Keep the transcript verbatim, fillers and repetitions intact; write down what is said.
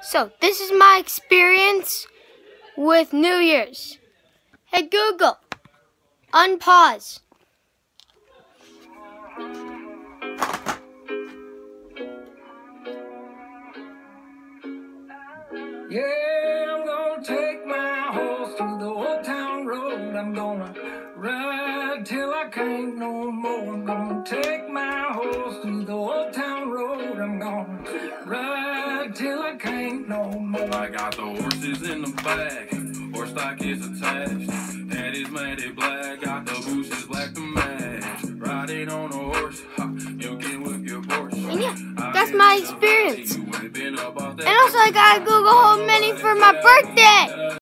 So, this is my experience with New Year's. Hey Google, unpause. Yeah, I'm gonna take my horse to the old town road. I'm gonna ride till I can't no more. I'm gonna take my horse to the old town road. I'm gonna ride till I can't no more. I got the horses in the back, horse stock is attached. Head is matted black, got the bushes black to match. Riding on a horse, ha, you can whip your Porsche. And yeah, that's my experience. And also I got a Google Home Mini for my birthday.